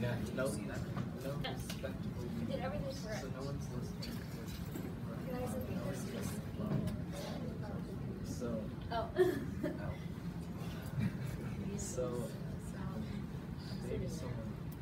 Yeah. No. No. Yes. I did everything correct. So no one's listening. Guys, I think this is. So. Oh. So. Maybe someone.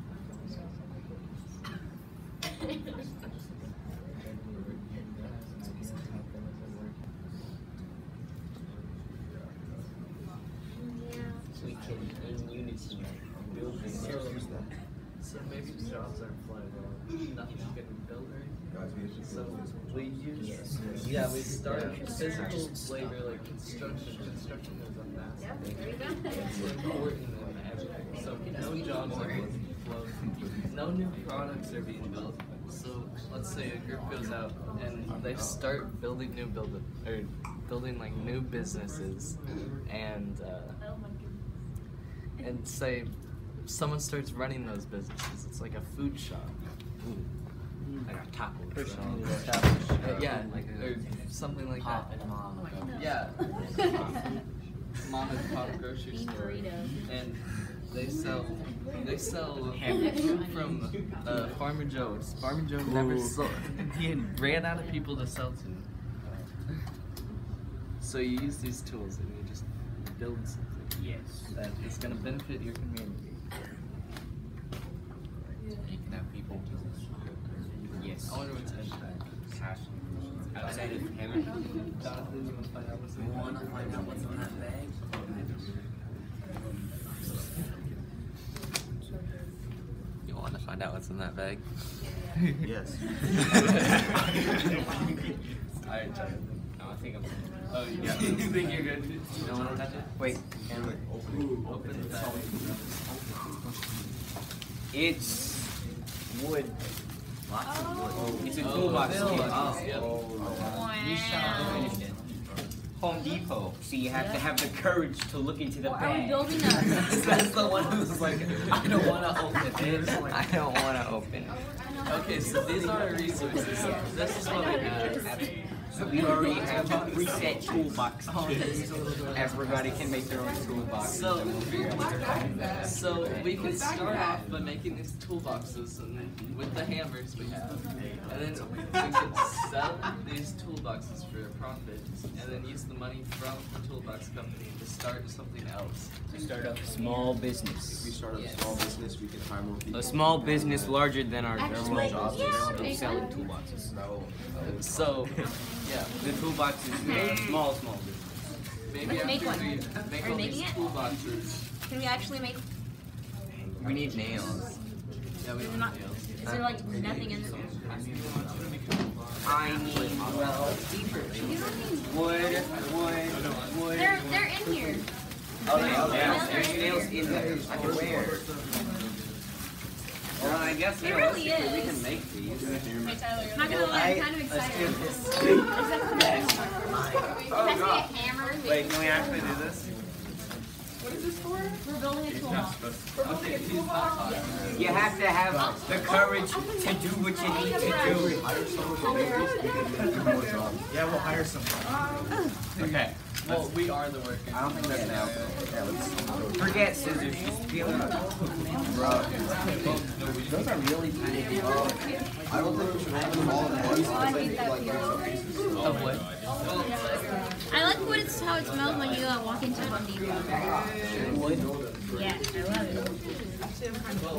We can, in unity, build this. So maybe jobs aren't flying well. Nothing's getting built right. So we use, we start physical labor like construction. Construction goes up fast. Yeah, there you go. It's important in everything. So no jobs are being floated. No new products are being built. So let's say a group goes out and they start building building like new businesses, and Oh my goodness. and say someone starts running those businesses. It's like a food shop. Like a taco Yeah, or something like Pop that. and mom. Yeah. Mom and pop grocery Bean store. burritos. And they sell food from Farmer Joe's. Farmer Joe never sold. He ran out of people to sell to. So you use these tools and you just build something. Yes. That is going to benefit your community. Taking out people. Yes. I wonder what's in that. Cash. Outside of him. Jonathan, you want to find out what's in You that? want to find out what's in that bag? You want to find out what's in that bag? Yes. Alright, Jonathan. No, I think I'm. Oh, you think you're good? You don't want to touch it? Wait, camera. Open the bag. It's wood. Lots of wood. It's a Oh, toolbox. toolbox, kit. yep. You shall finish it. Home Depot. So you have to have the courage to look into the Or bag. are we building a? That's the one who's like, I don't want to open it. I don't want to open it. Okay, so these are our resources. This is what we have. So we already have a preset toolbox. Everybody can make their own toolbox. So, so we can start off by making these toolboxes and with the hammers we have, and then we could sell these toolboxes for a profit, and then use the money from the toolbox company to start something else. To start up a small If we business. start a small business, we can hire more people. A small business larger than our Actually, jobs yeah. is selling toolboxes. So, yeah, The toolbox is small business. maybe Let's make after one. we make Are you all making these it? toolboxes, Can we actually make? We need nails. yeah, we Is there don't not? nails. Is there like nothing in there? I need, well, You don't need. wood. They're in here. Yeah, there's nails in there. Where? Well, I guess It really we is. can make these. Not gonna lie, I'm kind of excited. Pass me a hammer. Wait, can we actually do this? What is this for? We're building a toolbox. You have to have the courage to do what you need to do. Hire someone to make this, we can do more jobs. Yeah, we'll hire someone. Okay, well, we are the workers. I don't think that's now. Yeah, let's. Forget scissors, just feel it. Those are really tiny. I don't think we should have them all at once. I think like little pieces. Of what? I like what it's how it smells when you walk into Home Depot. Yeah, I love it.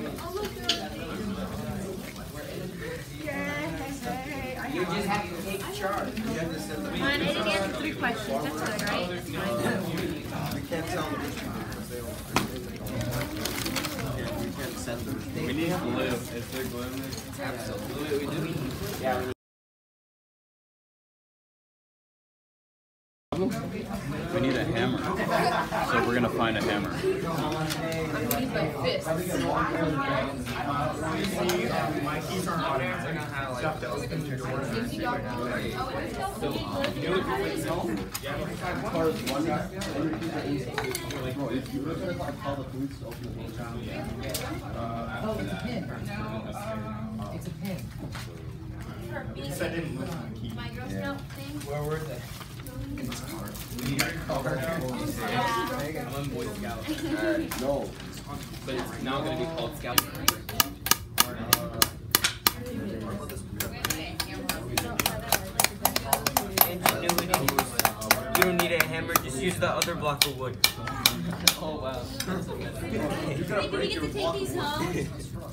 You just have to take charge. You have to send them. I need to answer 3 questions. That's good, right? We can't tell them because they don't. We can't send them. We need glue. Is there glue in there? Absolutely, we do. Yeah, We need a hammer. So we're gonna find a hammer. If you look at like, call the police to open the door. It's a pin. My Girl Scout thing. Where were they? Yeah. I'm on Boy Scout. No, it's but it's now going to be called Scout. Ingenuity. You don't need a hammer, just use the other block of wood. Oh wow. That's amazing. Hey, do we get to take these home?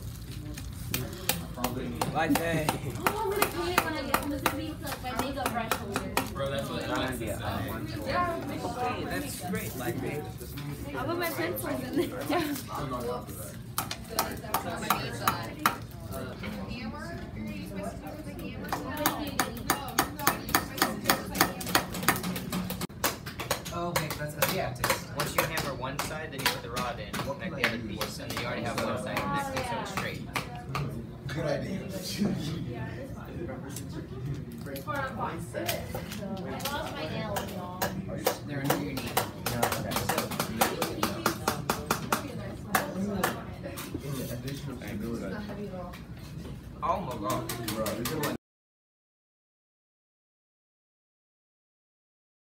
Like that. Oh, I'm gonna paint when I get home. This is gonna be like my makeup brush holder. Bro, that's what Alex is saying. Okay, that's great. Like that. I'll put my pencils in there. Okay, that's yeah. Once you hammer one side, then you put the rod in, connect the other piece, and then you already have one side connected, so it's straight. Good idea. I lost my nails, y'all. They're underneath. Oh my god. Bro,